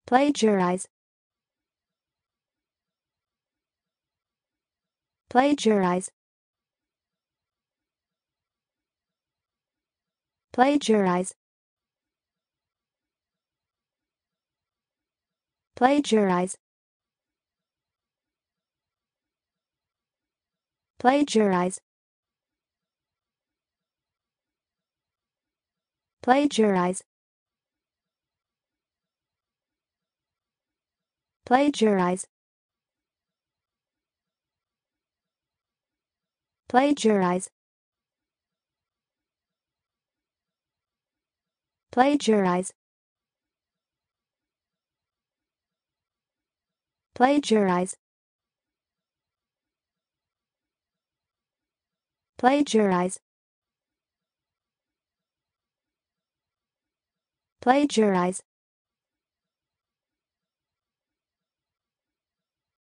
Plagiarise. Plagiarise. Plagiarise. Plagiarise. Plagiarise. Plagiarise. Plagiarise. Plagiarise. Plagiarise. Plagiarise. Plagiarise. Plagiarise.